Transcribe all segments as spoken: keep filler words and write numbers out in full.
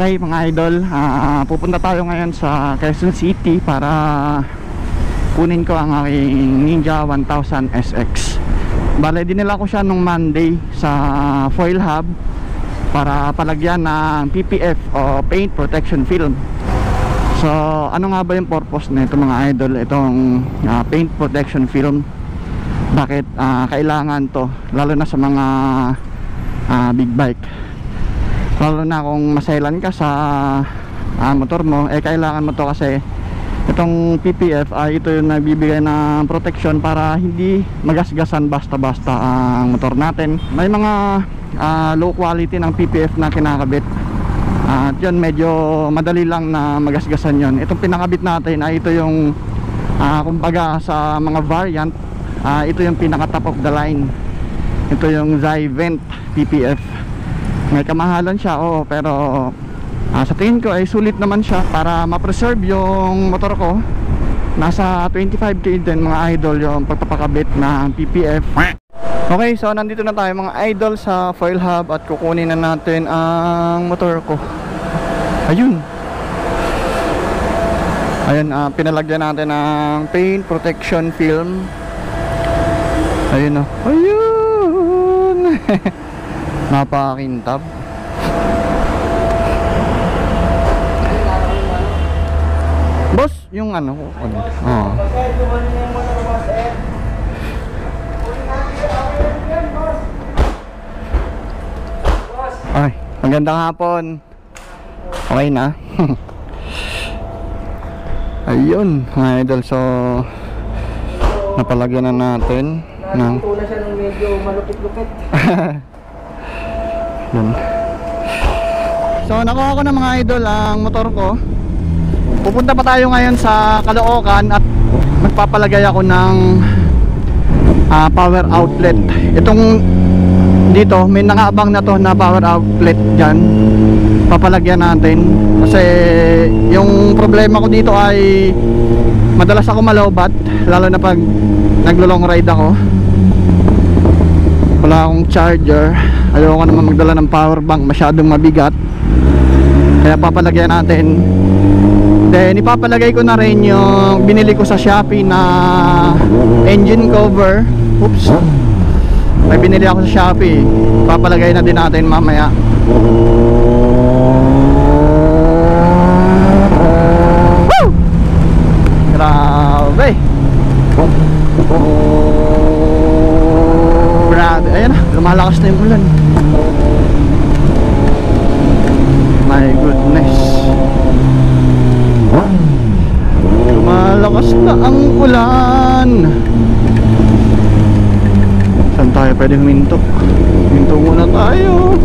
Okay mga idol, uh, pupunta tayo ngayon sa Quezon City para kunin ko ang aking Ninja one thousand S X. Bale, dinala ko siya nung Monday sa foil hub para palagyan ng P P F o paint protection film. So ano nga ba yung purpose nito mga idol, itong uh, paint protection film? Bakit uh, kailangan to, lalo na sa mga uh, big bike, lalo na kung masailan ka sa uh, motor mo, eh kailangan mo to kasi itong P P F ay uh, ito yung nagbibigay ng protection para hindi magasgasan basta-basta ang motor natin. May mga uh, low quality ng P P F na kinakabit at uh, yun medyo madali lang na magasgasan yun. Itong pinakabit natin ay ito yung uh, kumbaga sa mga variant, uh, ito yung pinaka top of the line. Ito yung Zivent P P F. May kamahalan siya, oo, pero uh, sa tingin ko ay sulit naman siya para ma-preserve yung motor ko. Nasa twenty-five K din mga idol yung pagpapakabit ng P P F. Okay, so nandito na tayo mga idol sa foil hub at kukunin na natin ang motor ko. Ayun. Ayun, uh, pinalagyan natin ng paint protection film. Ayun o. Oh. Ayun. Napakakintab. Boss, yung ano ko. Oh. Ay, magandang hapon. Okay na. Ayun, mga idol, so napalagyan na natin ng na siya ng medyo malupit-lupit. Yun. So nakuha ko na mga idol ang motor ko. Pupunta pa tayo ngayon sa Caloocan at magpapalagay ako ng uh, power outlet. Itong dito may nangaabang na to na power outlet dyan. Papalagyan natin kasi yung problema ko dito ay madalas ako malobat, lalo na pag naglo-long ride ako. Wala akong charger, ayoko naman magdala ng power bank, masyadong mabigat, kaya papalagyan natin. Then ipapalagay ko na rin yung binili ko sa Shopee na engine cover. Oops, may binili ako sa Shopee, papalagay na din natin mamaya. Woo! Grabe. Grabe, ayan na, lumalakas na yung ulan. My goodness, lumalakas na ang ulan. Saan tayo pwede huminto? Huminto muna tayo.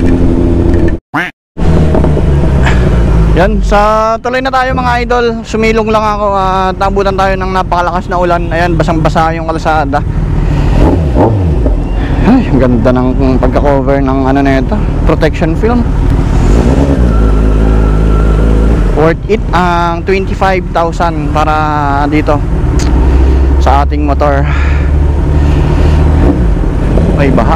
Yan, sa tuloy na tayo mga idol. Sumilong lang ako at uh, nabutan tayo ng napakalakas na ulan. Ayan, basang-basa yung kalsada. Ay, ang ganda ng pagka-cover ng ano na ito, protection film. Worth it ang twenty-five thousand para dito sa ating motor. Ay, baha.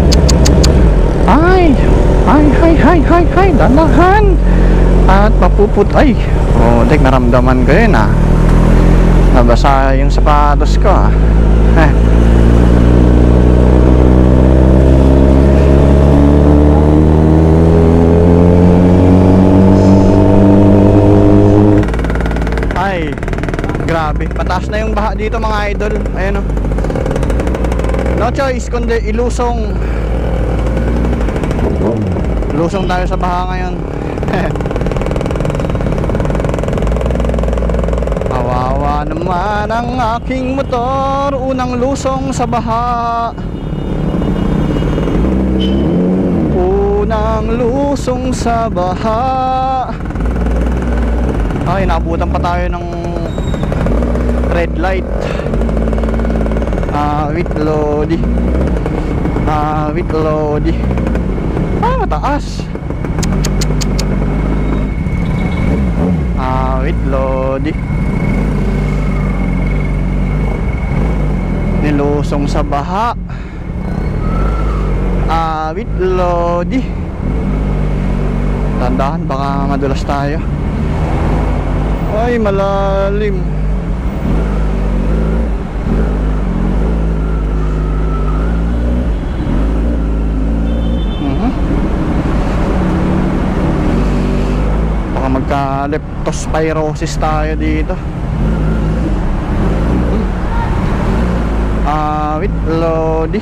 Ay, ay, ay, ay, ay, ay, dalahan. At mapuput, ay, oh, dek, naramdaman ko yun ah. Nabasa yung sapatos ko ah. Eh. Ay, grabe, pataas na yung baha dito mga idol. Ayan o. No choice kundi ilusong. Ilusong tayo sa baha ngayon. Kawawa naman ang aking motor, unang lusong sa baha. Unang lusong sa baha. Ay, naabutan pa tayo ng red light. Ah, uh, wait lodi. Ah, uh, wait lodi. Ah, mataas. Ah, wait lodi. Nilusong sa baha. Ah, wait lodi. Tandaan, baka madulas tayo. Ay, malalim. Uh-huh. Baka magka-leptospirosis tayo dito. Ah, uh, wait, Lodi.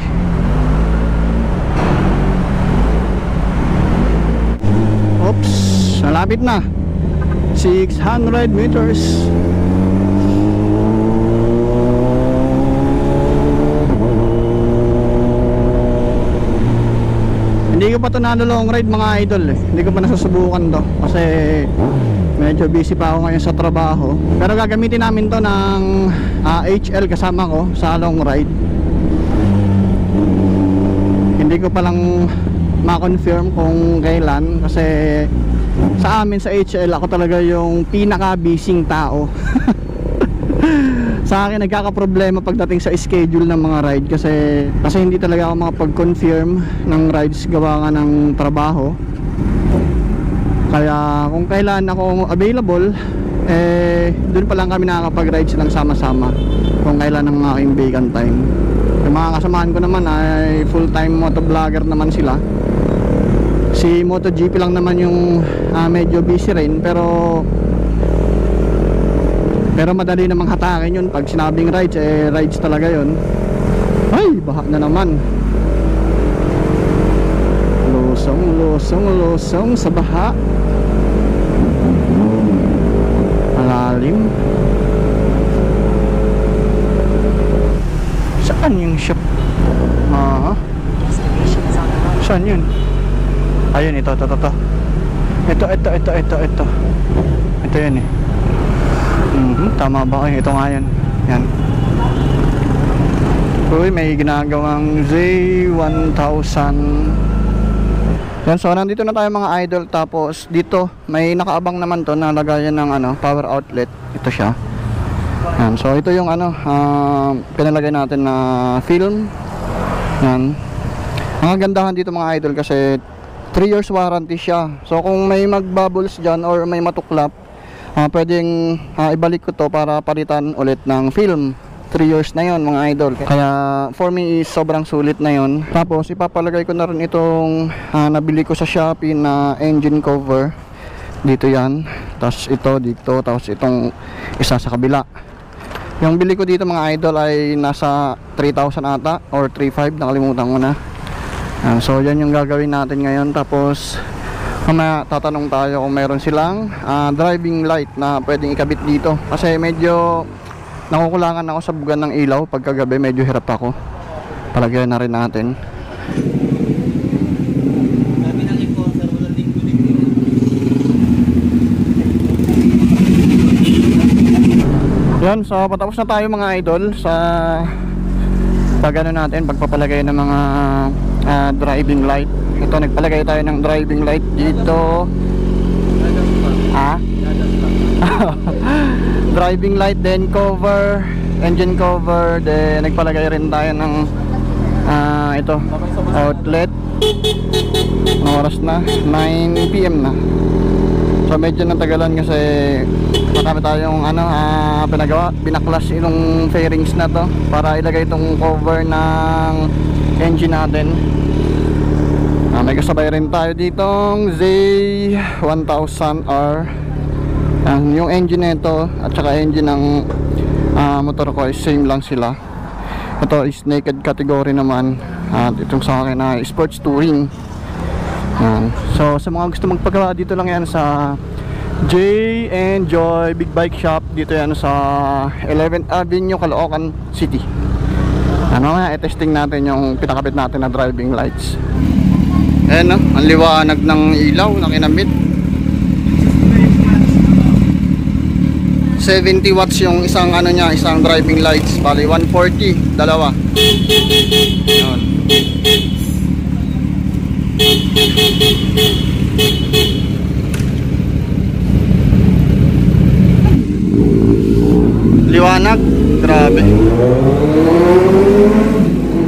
Oops, nalapit na. six hundred meters. Hindi ko pa ito na long ride mga idol eh. Hindi ko pa nasusubukan to kasi medyo busy pa ako ngayon sa trabaho. Pero gagamitin namin to ng uh, H L kasama ko sa long ride. Hindi ko pa lang ma-confirm kung kailan kasi sa amin sa H L ako talaga yung pinaka-busy tao. Sa akin nagkakaproblema pagdating sa schedule ng mga ride kasi kasi hindi talaga ako makapag-confirm ng rides gawa nga ng trabaho. Kaya kung kailan ako available, eh doon pa lang kami nakakapag-rides lang sama-sama kung kailan ang aking vacant time. Yung mga kasamahan ko naman ay full-time motovlogger naman sila. Si MotoGP lang naman yung uh, medyo busy rin, pero pero madali namang hatakin yun. Pag sinabing rides, eh rides talaga yun. Ay, baha na naman. Lusong, lusong, lusong sa baha. Malalim. Saan yung shop? Ah, saan yun? Ayun, ito, ito, ito, ito. Ito, ito, ito, ito, ito. Ito yun eh. Mm-hmm, tama ba? Ay, ito nga yun. Yan. Uy, may ginagawang Z one thousand. Yan, so nandito na tayo mga idol. Tapos dito, may nakaabang naman to na lagayan ng ano, power outlet. Ito siya. Yan, so ito yung ano, uh, pinalagay natin na film. Yan. Ang kagandahan dito mga idol kasi three years warranty siya. So kung may magbubbles dyan or may matuklap, uh, pwedeng uh, ibalik ko to para palitan ulit ng film. three years na yon mga idol. Kaya for me is sobrang sulit na yon. Tapos ipapalagay ko na rin itong uh, nabili ko sa Shopee na engine cover. Dito yan. Tapos ito dito. Tapos itong isa sa kabila. Yung bili ko dito mga idol ay nasa three thousand ata or three thousand five. Nakalimutan ko na. Uh, so yan yung gagawin natin ngayon. Tapos mamaya tatanong tayo kung meron silang uh, driving light na pwedeng ikabit dito. Kasi medyo nakukulangan ako sa bugan ng ilaw. Pagkagabi medyo hirap ako. Palagyan na rin natin. Yan, so patapos na tayo mga idol sa pagano natin, pagpapalagay ng mga uh, driving light. Ito, nagpalagay tayo ng driving light dito. Ha? Driving light, then cover, engine cover, then nagpalagay rin tayo ng uh, ito, outlet. Anong oras na? nine p m na. So medyo natagalan kasi marami tayong ano, uh, pinagawa, binaklas itong fairings na to para ilagay itong cover ng engine natin. Uh, may kasabay rin tayo ditong Z one thousand R. Uh, yung engine nito at saka engine ng uh, motor ko is same lang sila. Ito is naked category naman at uh, itong sa akin na uh, sports touring. Uh, so sa mga gusto magpagawa dito lang yan sa J and Joy Big Bike Shop. Dito yan sa eleventh Avenue, Caloocan City. Ano nga, i-testing natin yung pinakabit natin na driving lights. Ayan no, ang liwanag ng ilaw na kinabit. seventy watts yung isang ano niya, isang driving lights. Bali one forty, dalawa. Ayan. Liwanag, grabe.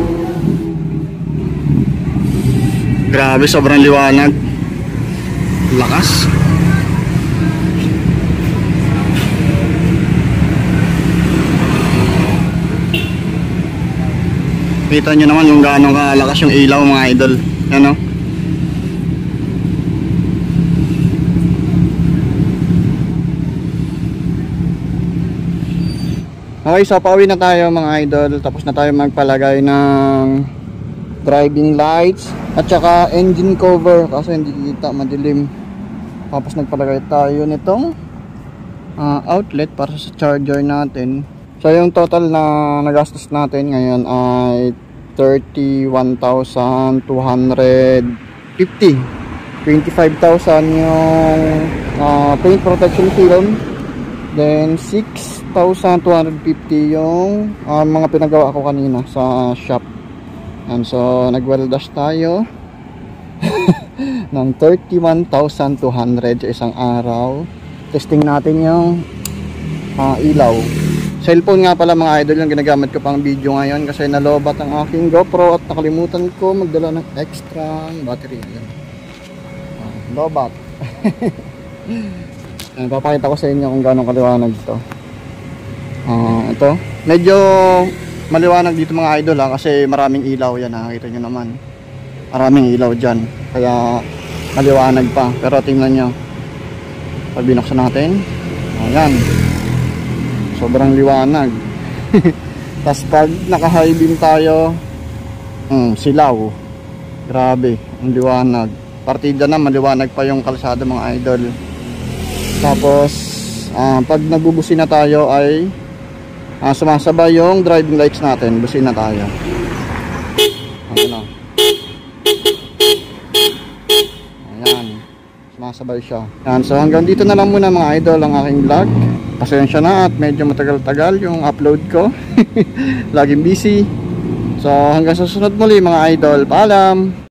Grabe, sobrang liwanag. Lakas. Kita nyo naman yung gaano kalakas yung ilaw mga idol. Ano? Okay, so pauwi na tayo mga idol. Tapos na tayo magpalagay ng driving lights at saka engine cover kasi hindi kita, madilim. Tapos nagpalagay tayo nitong uh, outlet para sa charger natin. So yung total na nagastos natin ngayon ay thirty-one thousand two hundred fifty. twenty-five thousand yung uh, paint protection film. Then six thousand two hundred fifty yung uh, mga pinagawa ko kanina sa shop. And so nagweldas tayo ng thirty-one thousand two hundred sa isang araw. Testing natin yung uh, ilaw. Cellphone nga pala mga idol yung ginagamit ko pang video ngayon kasi nalobat ang aking GoPro at nakalimutan ko magdala ng extra battery. Uh, lobat. Ayan, papakita ko sa inyo kung gaano kaliwanag ito. Uh, ito. Medyo maliwanag dito mga idol ha, kasi maraming ilaw yan, nakikita nyo naman. Maraming ilaw dyan. Kaya maliwanag pa. Pero tingnan nyo. Pag binuksan natin. Ayan. Sobrang liwanag. Tapos pag naka-high beam tayo, hmm, silaw. Grabe, ang liwanag. Partida na, maliwanag pa yung kalsada mga idol. Tapos uh, pag nagbubusina tayo ay uh, sumasabay yung driving lights natin. Busina tayo. Ano? Ayan, sumasabay siya. Ayan, so hanggang dito na lang muna mga idol ang aking vlog. Pasensya na at medyo matagal-tagal yung upload ko. Laging busy. So hanggang sa susunod muli mga idol. Paalam!